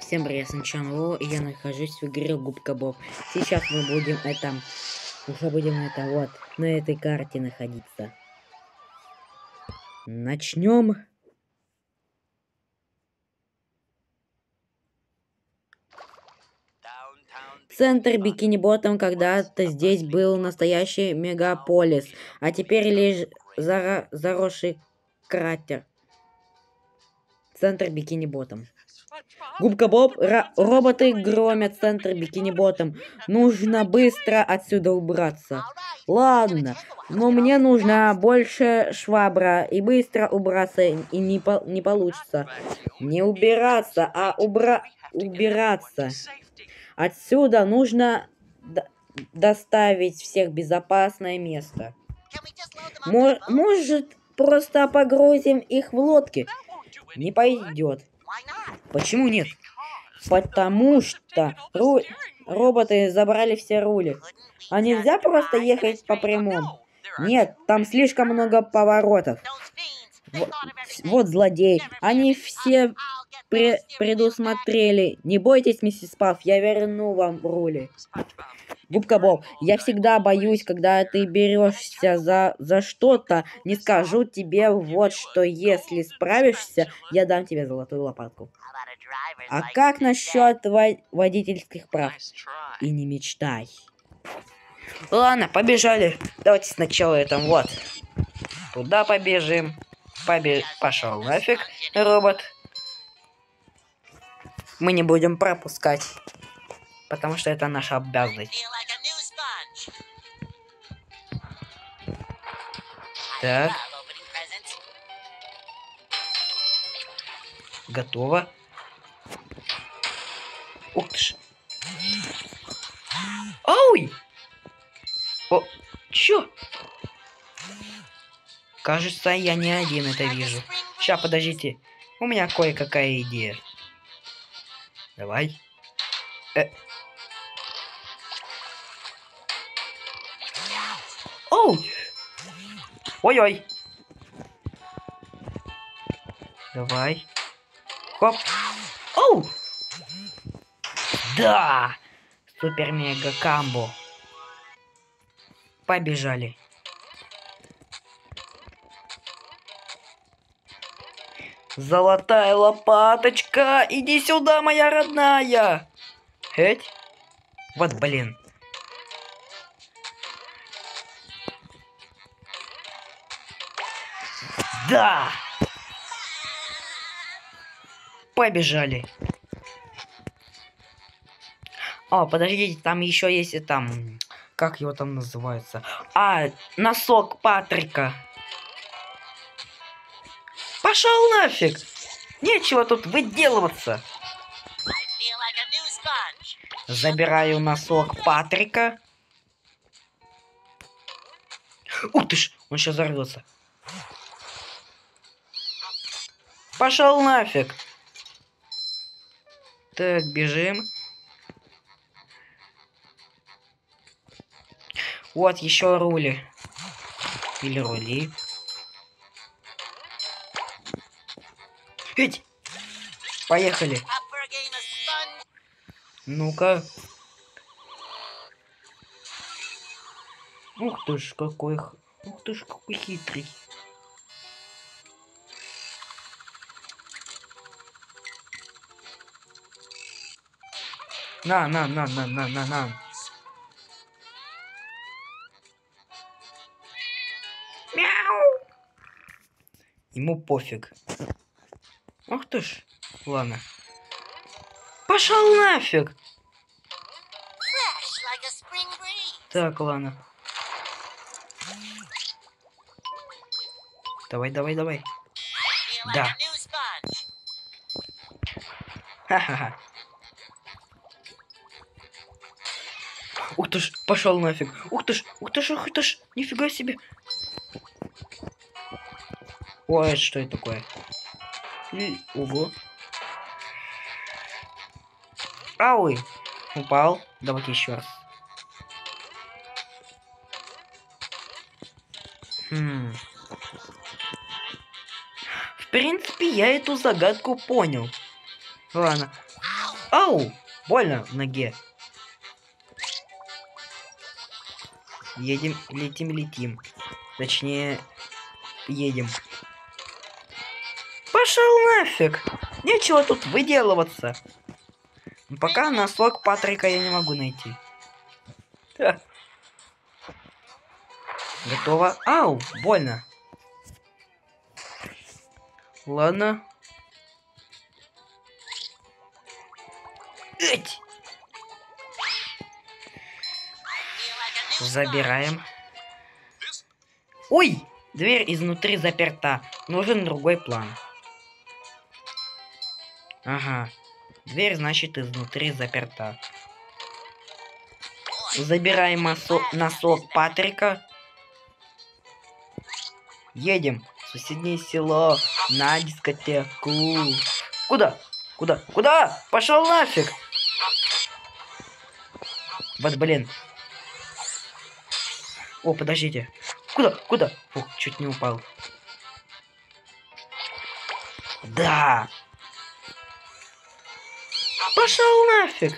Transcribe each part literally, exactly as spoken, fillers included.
Всем привет, Санчанло, и я нахожусь в игре Губка Боб. Сейчас мы будем это, уже будем это вот, на этой карте находиться. Начнем. Центр Бикини Ботом когда-то здесь был настоящий мегаполис, а теперь лишь зара заросший кратер. Центр Бикини Ботом. Губка Боб, роботы громят центр Бикини Ботом. Нужно быстро отсюда убраться. Ладно, но мне нужно больше швабра, и быстро убраться и не, по не получится. Не убираться, а убра убираться. Отсюда нужно доставить всех в безопасное место. Мо может, просто погрузим их в лодки? Не пойдет. Почему нет? Потому что ру... роботы забрали все рули. А нельзя просто ехать по прямому? Нет, там слишком много поворотов. Вот, вот злодеи. Они все пре предусмотрели. Не бойтесь, миссис Пафф, я верну вам рули. Губка Боб, я всегда боюсь, когда ты берешься за, за что-то. Не скажу тебе вот что, если справишься, я дам тебе золотую лопатку. А как насчет водительских прав? И не мечтай. Ладно, побежали. Давайте сначала это вот. Туда побежим. Побеж... Пошел нафиг, робот. Мы не будем пропускать. Потому что это наша обязанность. Так. Готово. Ух ты ж. Ой! О, чё? Кажется, я не один это вижу. Ща, подождите. У меня кое-какая идея. Давай. Э. Оу! Ой-ой. Давай. Хоп. Оу! Да! Супер-мега-камбо. Побежали. Золотая лопаточка! Иди сюда, моя родная! Эть? Вот, блин. Да! Побежали. О, подождите, там еще есть и там... Как его там называется? А, носок Патрика. Пошел нафиг! Нечего тут выделываться. Забираю носок Патрика. Ух ты ж, он сейчас взорвется. Пошел нафиг. Так, бежим. Вот еще рули. Или рули. Ведь. Поехали. Ну-ка. Ух ты ж, какой... Ух ты ж, какой хитрый. На, на, на, на, на, на, на. Мяу. Ему пофиг. Ах ты ж. Ладно. Пошел нафиг. Так, ладно. Давай, давай, давай. Да. Ха-ха-ха. Ух ты ж, пошел нафиг. Ух ты ж, ух ты ж, ух ты ж, нифига себе. Ой, что это такое? И, ого. Ау, упал. Давайте еще раз. Хм. В принципе, я эту загадку понял. Ладно. Ау! Больно в ноге. Едем, летим, летим. Точнее, едем. Пошел нафиг! Нечего тут выделываться. Но пока носок Патрика я не могу найти. Ха. Готово. Ау! Больно. Ладно. Эть! Забираем. Ой! Дверь изнутри заперта. Нужен другой план. Ага. Дверь, значит, изнутри заперта. Забираем носок Патрика. Едем в соседнее село на дискотеку. Куда? Куда? Куда? Пошел нафиг! Вот, блин. О, подождите. Куда? Куда? Фух, чуть не упал. Да. Пошел нафиг.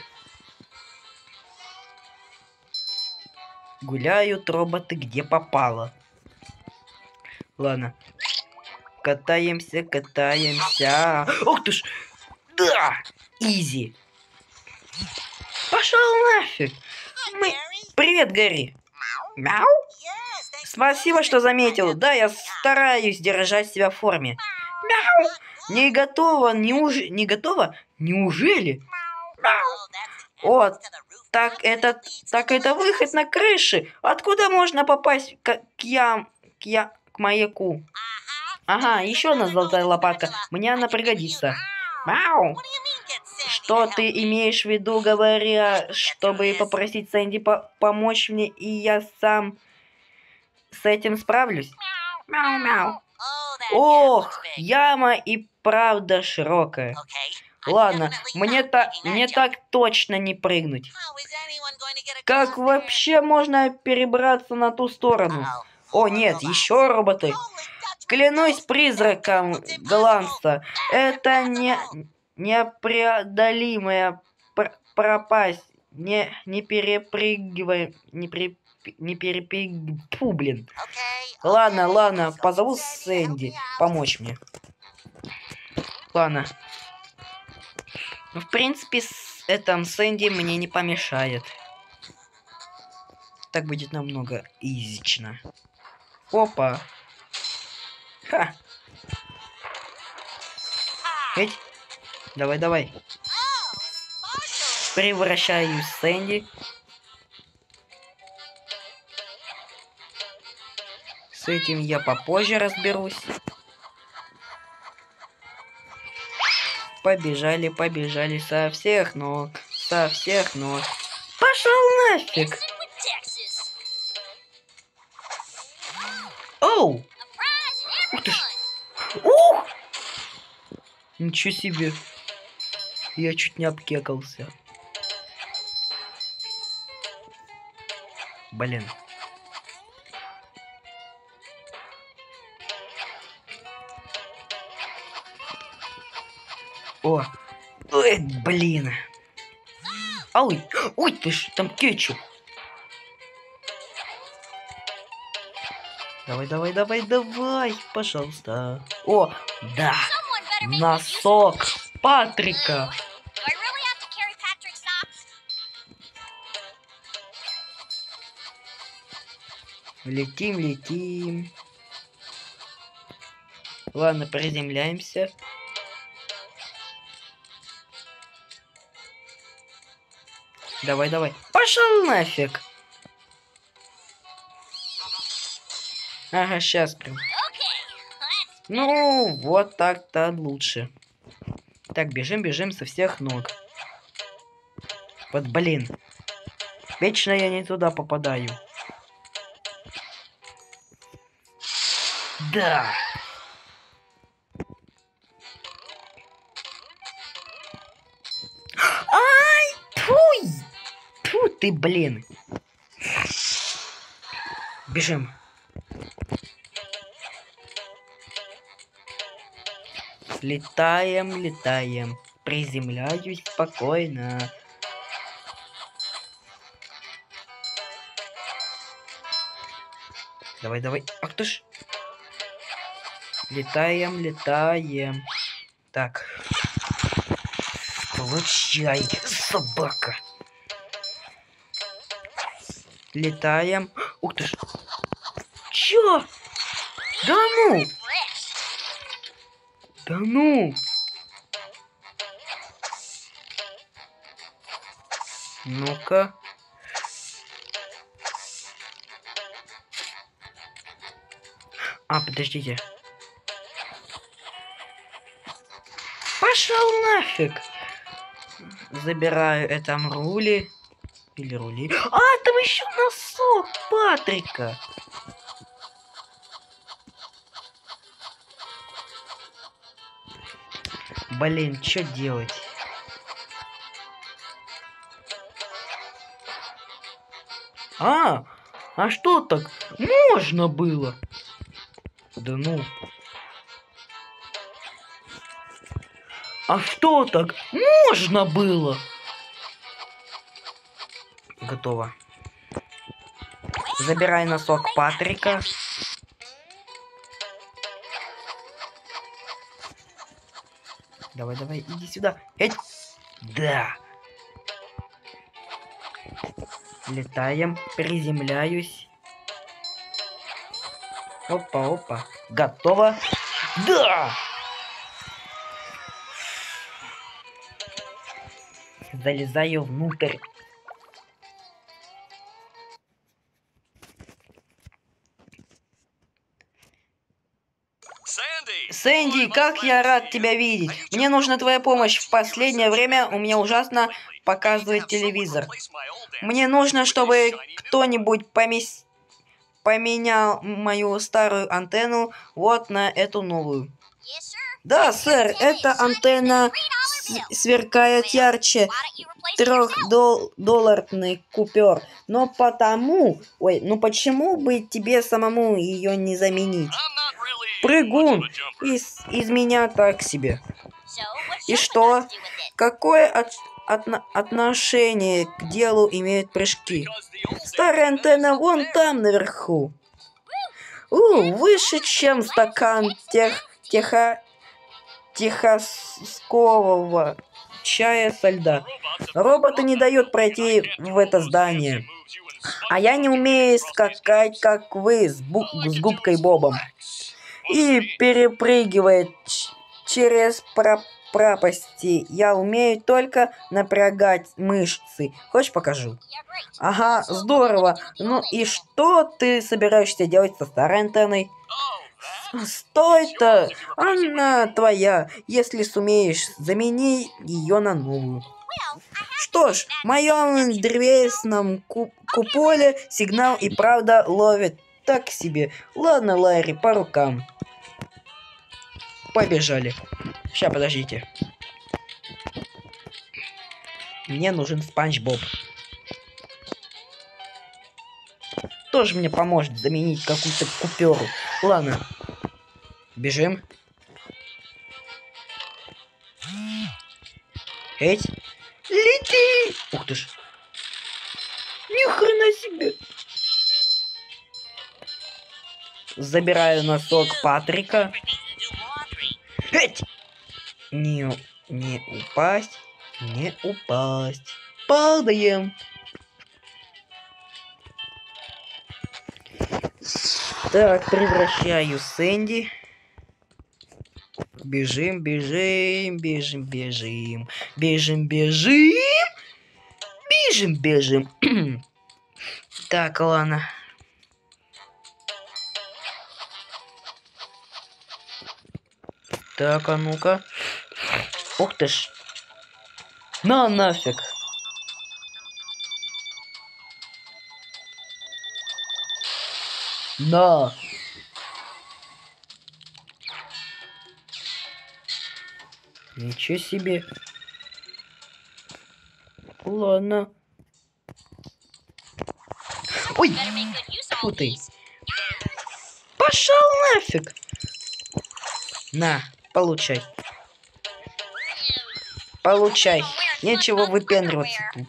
Гуляют роботы где попало. Ладно. Катаемся, катаемся. Ух ты ж. Да. Изи. Пошел нафиг. Мы... Привет, Гэри. Мяу. Спасибо, что заметил. Да, я стараюсь держать себя в форме. Мяу. Не готово, неуж... не готово? Неужели? Мяу. О, так это, так это выход на крыши. Откуда можно попасть к, к ям, к я, к маяку? Ага, еще одна золотая лопатка. Мне она пригодится. Мяу. Что ты имеешь в виду, говоря, чтобы попросить Сэнди по помочь мне, и я сам с этим справлюсь? Мяу-мяу. Ох, яма и правда широкая. Ладно, мне, та мне так точно не прыгнуть. Как вообще можно перебраться на ту сторону? О нет, еще роботы. Клянусь призраком голландца, это не непреодолимая пр пропасть. Не, не перепрыгивай, не, при, не перепрыгивай. Фу, блин. Ладно, ладно, позову Сэнди помочь мне. Ладно. Ну, в принципе, с этим Сэнди мне не помешает. Так будет намного изично. Опа. Ха. Эть. Давай, давай. Превращаюсь в Сэнди. С этим я попозже разберусь. Побежали, побежали со всех ног. Со всех ног. Пошел нафиг. Оу! Ух ты ж! Ух! Ничего себе! Я чуть не обкекался. Блин. О! Ой, блин! Ой! Ой, ты ж, там кетчуп! Давай, давай, давай, давай, пожалуйста. О, да! Носок Патрика! Летим, летим. Ладно, приземляемся. Давай, давай. Пошел нафиг. Ага, сейчас прям. Ну, вот так-то лучше. Так, бежим, бежим со всех ног. Вот, блин. Вечно я не туда попадаю. Да. Ай, туй. Тьфу ты, блин. Бежим. Летаем, летаем. Приземляюсь спокойно. Давай, давай. Ах ты ж. Летаем, летаем. Так. Получай, собака. Летаем. Ух ты ж. Чё? Да ну! Да ну! Ну-ка. А, подождите. Пошел нафиг. Забираю это рули. Или рули. А, там еще носок Патрика. Блин, что делать? А, а что так? Можно было. Да ну. А что так? Можно было. Готово. Забирай носок Патрика. Давай, давай, иди сюда. Эть. Да. Летаем, приземляюсь. Опа, опа. Готово. Да! Залезаю внутрь. Сэнди, как я рад тебя видеть. Мне нужна твоя помощь. В последнее время у меня ужасно показывает телевизор. Мне нужно, чтобы кто-нибудь помес... поменял мою старую антенну вот на эту новую. Да, сэр, эта антенна сверкает ярче трёхдолларный купюр. Но потому... Ой, ну почему бы тебе самому ее не заменить? Прыгун! Из, из меня так себе. И что? Какое от, отно, отношение к делу имеют прыжки? Старая антенна вон там наверху. У, выше, чем стакан тех, теха, техаскового чая со льда. Роботы не дают пройти в это здание. А я не умею скакать, как вы, с, бу с губкой Бобом. И перепрыгивает через про пропасти. Я умею только напрягать мышцы. Хочешь, покажу? Ага, здорово. Ну и что ты собираешься делать со старой антенной? Стой-то! Она твоя. Если сумеешь, замени ее на новую. Что ж, в моем древесном ку куполе сигнал и правда ловит так себе. Ладно, Ларри, по рукам. Побежали. Сейчас, подождите. Мне нужен Спанч Боб. Тоже мне поможет заменить какую-то купюру. Ладно. Бежим. Эть. Лети! Ух ты ж. Ни хрена себе. Забираю носок Патрика. Эть! Не, не упасть. Не упасть. Падаем. Так, превращаю Сэнди. Бежим, бежим, бежим, бежим. Бежим, бежим. Бежим, бежим. Так, ладно. Так, а ну-ка. Ух ты ж. На нафиг. На. Ничего себе. Ладно. Ой, фу ты. Пошел нафиг. На, получай. Получай. Нечего выпендриваться тут.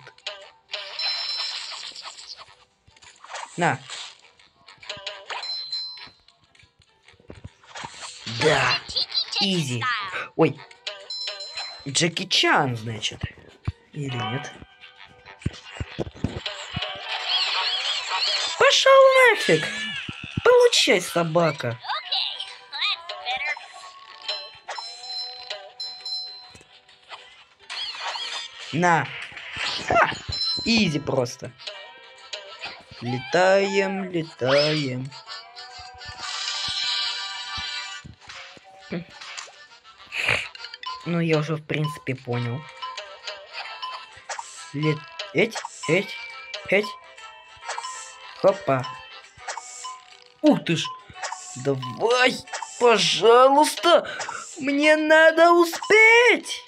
На. Да. Изи. Ой. Джеки Чан, значит. Или нет? Пошел нафиг. Получай, собака. На. Ха! Изи просто. Летаем, летаем. Ну, я уже, в принципе, понял. Лет... Эть, эть, эть. Хопа. Ух ты ж. Давай, пожалуйста. Мне надо успеть.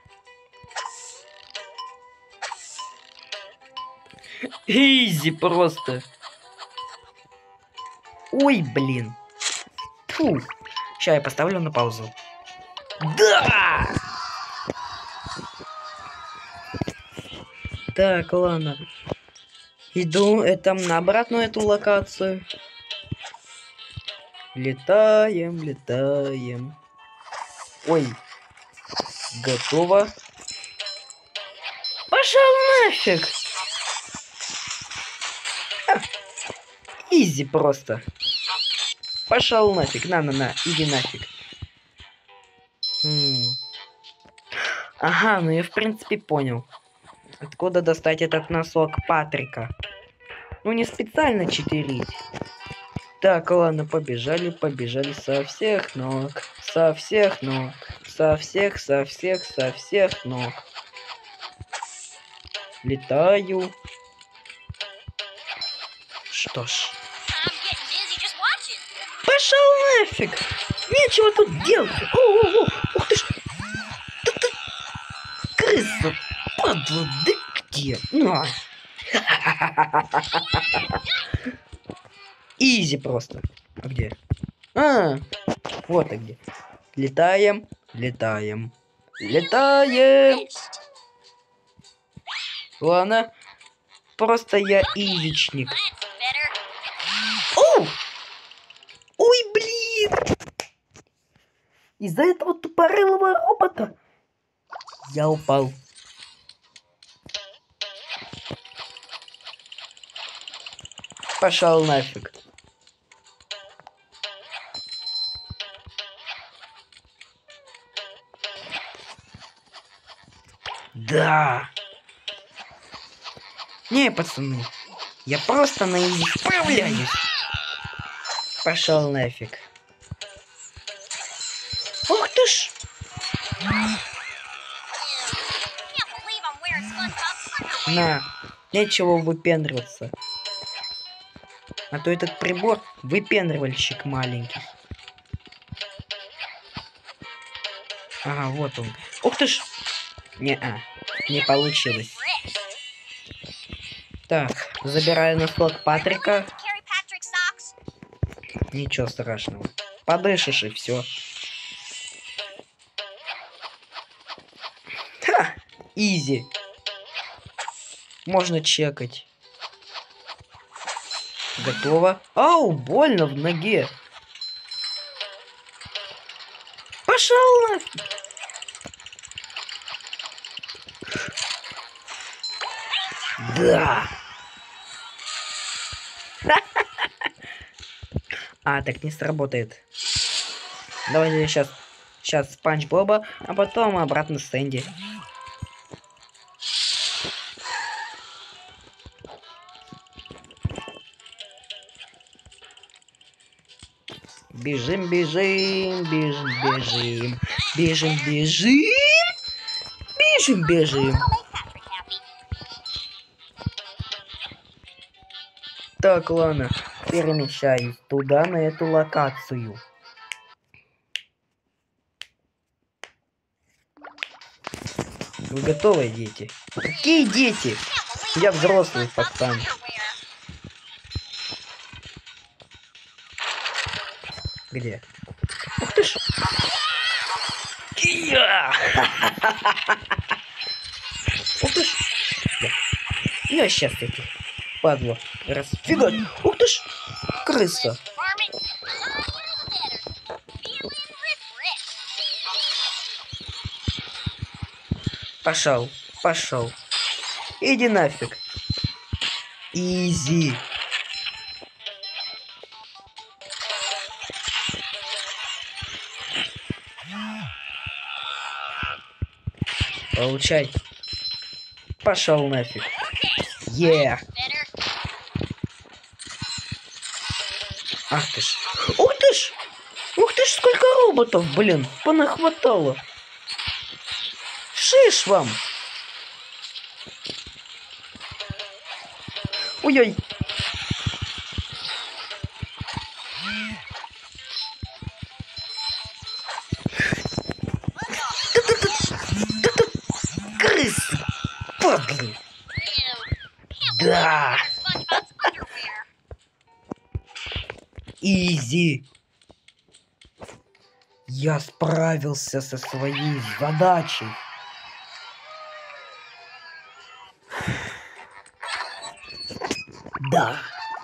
Изи просто. Ой, блин. Фу. Сейчас я поставлю на паузу. Да! Так, ладно. Иду это, на обратную эту локацию. Летаем, летаем. Ой. Готово. Пошел нафиг. Ха. Изи просто. Пошел нафиг. На-на-на. Иди нафиг. М. Ага, ну я в принципе понял. Откуда достать этот носок Патрика? Ну не специально читерить. Так, ладно, побежали, побежали со всех ног. Со всех ног. Со всех, со всех, со всех ног. Летаю. Что ж. Пошел нафиг! Нечего тут делать! О-о-о! Ух ты ж! Да ты... Крыса! Падла! Да где? На! Изи просто. А где? А, вот и где. Летаем, летаем, летаем. Ладно. Просто я изичник. О! Ой, блин! Из-за этого тупорылого робота я упал. Пошел нафиг. Да. Не, пацаны. Я просто на изи справляюсь. Пошел нафиг. Ух ты ж. На. Нечего выпендриваться. А то этот прибор выпендривальщик маленький. Ага, вот он. Ух ты ж. Не-а. Не получилось. Так, забираю носок Патрика. Ничего страшного. Подышишь и все. Ха! Изи. Можно чекать. Готово. Ау, больно в ноге. Пошел нафиг. Да. А, так не сработает. Давайте сейчас, сейчас Спанч Боба, а потом обратно Сэнди. Бежим, бежим, бежим, бежим, бежим, бежим, бежим, бежим. Так, ладно, перемещаюсь туда, на эту локацию. Вы готовы, дети? Какие дети? Я взрослый пацан. Где? Ух ты ж! Я! Ух ты ж. Да. Я сейчас этих падло расфигать. Ух ты ж. Крыса. Пошел, пошел. Иди нафиг. Изи. Получай. Пошел нафиг. Е. Yeah. Ах ты ж. Ух ты ж. Ух ты ж, сколько роботов, блин. Понахватало. Шиш вам. Ой-ой. Крысы. Падлы. Да. Изи. Я справился со своей задачей. Да.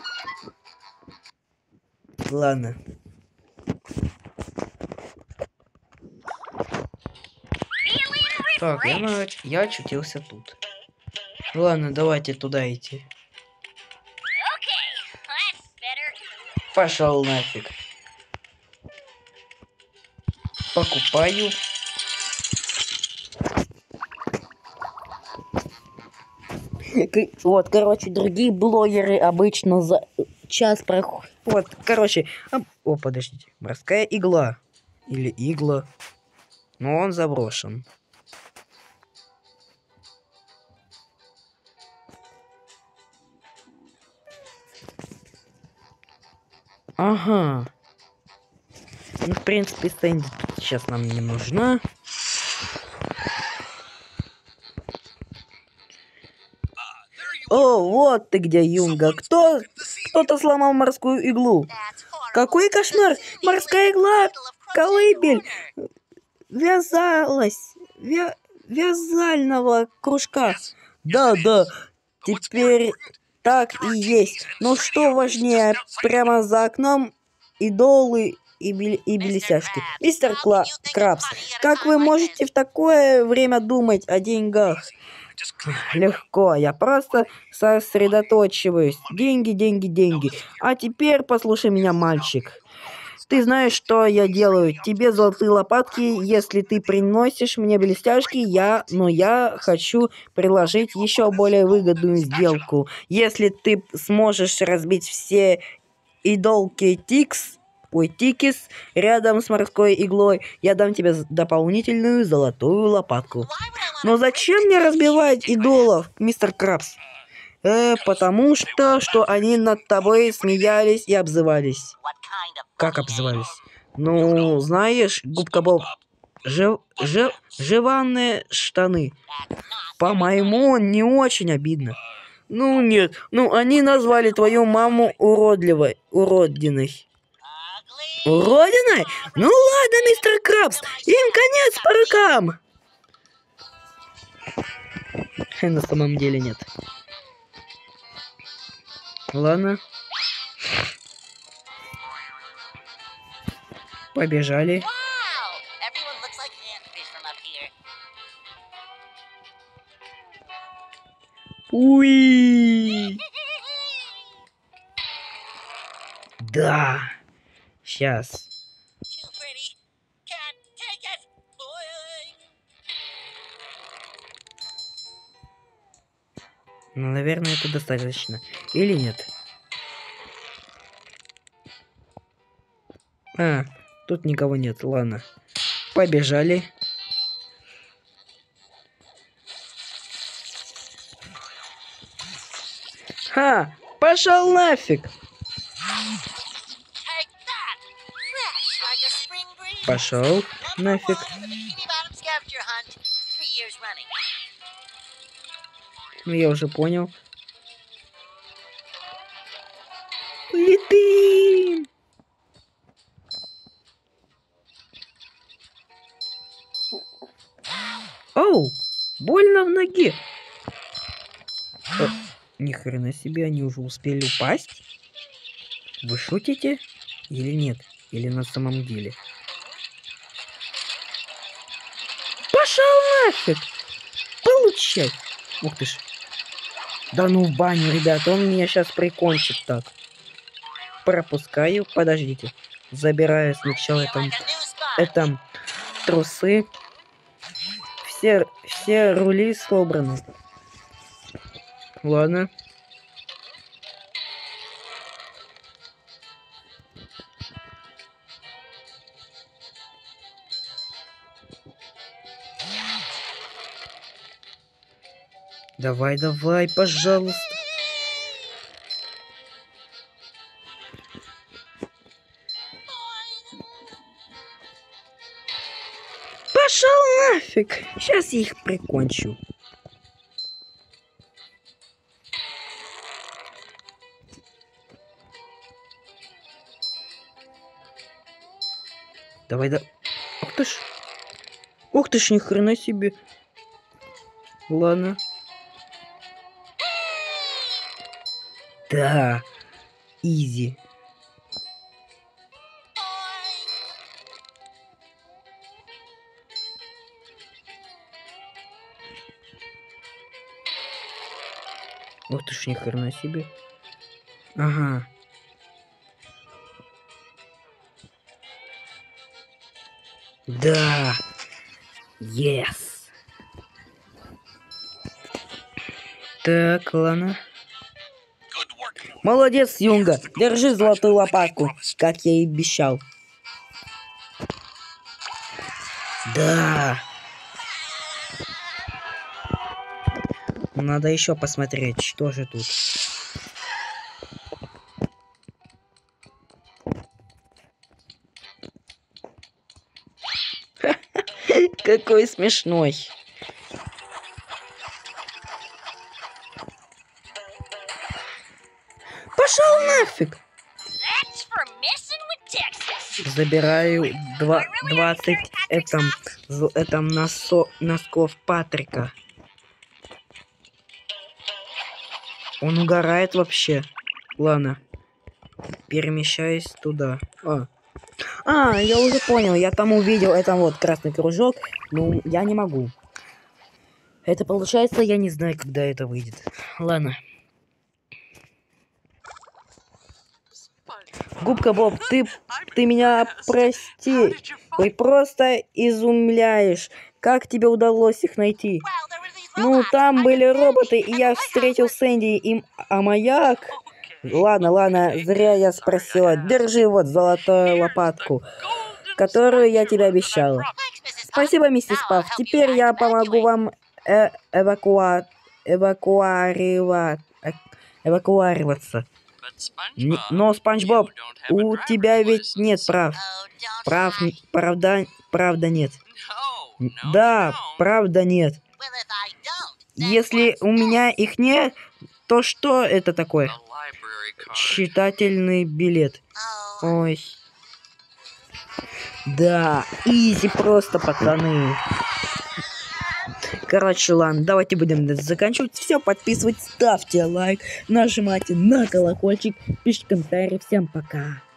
Ладно. Так, я, на... я очутился тут. Ладно, давайте туда идти. Пошел нафиг. Покупаю. Вот, короче, другие блогеры обычно за час проходят. Вот, короче. О, подождите. Морская игла. Или игла. Но он заброшен. Ага. Ну, в принципе, Сэнди сейчас нам не нужна. О, вот ты где, Юнга. Кто? Кто-то сломал морскую иглу. Какой кошмар! Морская игла, колыбель, вязалась, вя... вязального кружка. Да, да, теперь так и есть. Но что важнее, прямо за окном идолы и, бел... и белясяшки. Мистер Кла... Крабс, как вы можете в такое время думать о деньгах? Легко, я просто сосредоточиваюсь. Деньги, деньги, деньги. А теперь послушай меня, мальчик. Ты знаешь, что я делаю? Тебе золотые лопатки, если ты приносишь мне блестяшки, я... Но я хочу предложить еще более выгодную сделку. Если ты сможешь разбить все идолки Тикс... Ой, Тикис рядом с морской иглой, я дам тебе дополнительную золотую лопатку. Но зачем мне разбивать идолов, мистер Крабс? Э, потому что, что они над тобой смеялись и обзывались. Как обзывались? Ну, знаешь, губка Боб, жив, жив, жеванные штаны. По-моему, не очень обидно. Ну нет, ну они назвали твою маму уродливой, уродиной. Уродиной? Ну ладно, мистер Крабс, им конец по рукам. На самом деле нет. Ладно. Побежали. Уи! Да. Сейчас. Ну, наверное, это достаточно. Или нет? А, тут никого нет. Ладно. Побежали. Ха! Пошел нафиг! Пошел нафиг. Ну, я уже понял. Летим! Оу! Больно в ноге. Ни хрена себе, они уже успели упасть? Вы шутите? Или нет? Или на самом деле? Пошел нафиг! Получай! Ух ты ж. Да ну в баню, ребята, он меня сейчас прикончит так. Пропускаю, подождите. Забираю сначала там, это трусы. Все, все рули собраны. Ладно. Давай, давай, пожалуйста. Пошел нафиг. Сейчас я их прикончу. Давай, да. Ух ты ж. Ух ты ж, ни хрена себе. Ладно. Да. Изи. Ух ты ж, ни хрена себе. Ага. Да. Yes. Так, ладно. Молодец, Юнга. Держи золотую лопатку, как я и обещал. Да. Надо еще посмотреть, что же тут. Какой смешной. Пошел нафиг. Забираю два, двадцать этом, этом носо, носков Патрика. Он угорает вообще. Ладно. Перемещаюсь туда. А. а, я уже понял. Я там увидел это вот красный кружок. Ну, я не могу. Это получается, я не знаю, когда это выйдет. Ладно. Губка Боб, ты, ты меня прости. Ты просто изумляешь. Как тебе удалось их найти? Ну, там были роботы, и я встретил Сэнди им, а маяк... Ладно, ладно, зря я спросила. Держи вот золотую лопатку, которую я тебе обещала. Спасибо, миссис Пав. Теперь я помогу вам э эвакуа... эвакуарива... э эвакуироваться. Н но, Спанч Боб, у тебя ведь нет прав. Прав... Правда... Правда нет. Да, правда нет. Если у меня их нет, то что это такое? Читательный билет. Ой. Да, изи просто, пацаны. Короче, ладно, давайте будем заканчивать. Все, подписывайтесь, ставьте лайк, нажимайте на колокольчик, пишите комментарии. Всем пока.